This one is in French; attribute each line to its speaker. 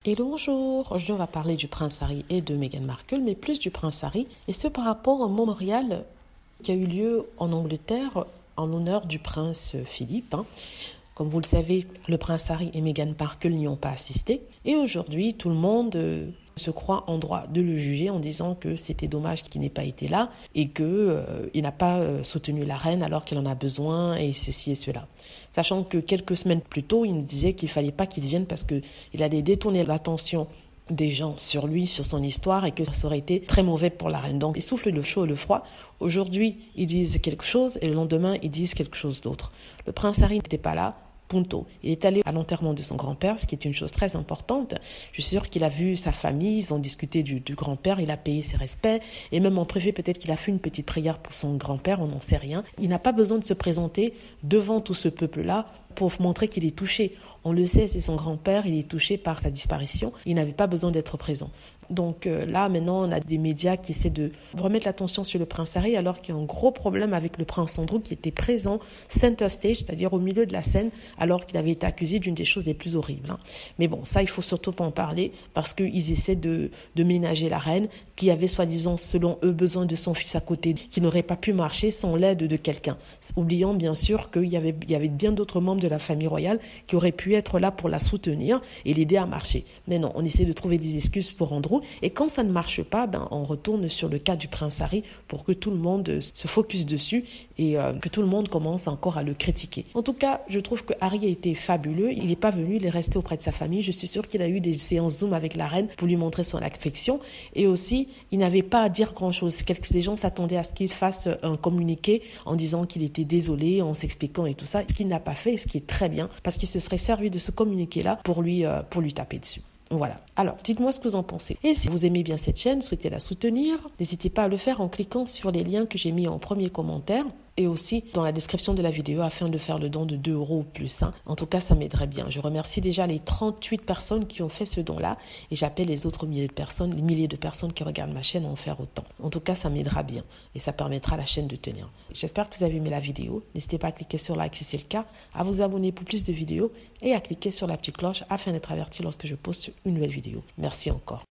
Speaker 1: Et bonjour, aujourd'hui on va parler du prince Harry et de Meghan Markle, mais plus du prince Harry, et ce par rapport au mémorial qui a eu lieu en Angleterre en l'honneur du prince Philippe. Comme vous le savez, le prince Harry et Meghan Markle n'y ont pas assisté, et aujourd'hui tout le monde se croit en droit de le juger en disant que c'était dommage qu'il n'ait pas été là et qu'il n'a pas soutenu la reine alors qu'il en a besoin et ceci et cela. Sachant que quelques semaines plus tôt, il nous disait qu'il ne fallait pas qu'il vienne parce qu'il allait détourner l'attention des gens sur lui, sur son histoire et que ça aurait été très mauvais pour la reine. Donc, il souffle le chaud et le froid. Aujourd'hui, ils disent quelque chose et le lendemain, ils disent quelque chose d'autre. Le prince Harry n'était pas là. Punto. Il est allé à l'enterrement de son grand-père, ce qui est une chose très importante. Je suis sûre qu'il a vu sa famille, ils ont discuté du grand-père, il a payé ses respects, et même en privé, peut-être qu'il a fait une petite prière pour son grand-père, on n'en sait rien. Il n'a pas besoin de se présenter devant tout ce peuple-là pour montrer qu'il est touché. On le sait, c'est son grand-père, il est touché par sa disparition, il n'avait pas besoin d'être présent. Donc là, maintenant, on a des médias qui essaient de remettre l'attention sur le prince Harry alors qu'il y a un gros problème avec le prince Andrew qui était présent center stage, c'est-à-dire au milieu de la scène, alors qu'il avait été accusé d'une des choses les plus horribles. Mais bon, ça, il faut surtout pas en parler parce qu'ils essaient de ménager la reine qui avait soi-disant, selon eux, besoin de son fils à côté, qui n'aurait pas pu marcher sans l'aide de quelqu'un. Oubliant bien sûr qu'il y avait bien d'autres membres de la famille royale qui auraient pu être là pour la soutenir et l'aider à marcher. Mais non, on essaie de trouver des excuses pour Andrew. Et quand ça ne marche pas, on retourne sur le cas du prince Harry pour que tout le monde se focus dessus et que tout le monde commence encore à le critiquer. En tout cas, je trouve que Harry a été fabuleux. Il n'est pas venu, il est resté auprès de sa famille. Je suis sûre qu'il a eu des séances Zoom avec la reine pour lui montrer son affection. Et aussi, il n'avait pas à dire grand-chose. Les gens s'attendaient à ce qu'il fasse un communiqué en disant qu'il était désolé, en s'expliquant et tout ça. Ce qu'il n'a pas fait, ce qui est très bien, parce qu'il se serait servi de ce communiqué-là pour lui taper dessus. Voilà. Alors, dites-moi ce que vous en pensez. Et si vous aimez bien cette chaîne, souhaitez la soutenir, n'hésitez pas à le faire en cliquant sur les liens que j'ai mis en premier commentaire et aussi dans la description de la vidéo afin de faire le don de 2 € ou plus. En tout cas, ça m'aiderait bien. Je remercie déjà les 38 personnes qui ont fait ce don-là et j'appelle les autres milliers de personnes qui regardent ma chaîne à en faire autant. En tout cas, ça m'aidera bien et ça permettra à la chaîne de tenir. J'espère que vous avez aimé la vidéo. N'hésitez pas à cliquer sur like si c'est le cas, à vous abonner pour plus de vidéos et à cliquer sur la petite cloche afin d'être averti lorsque je poste une nouvelle vidéo. Merci encore.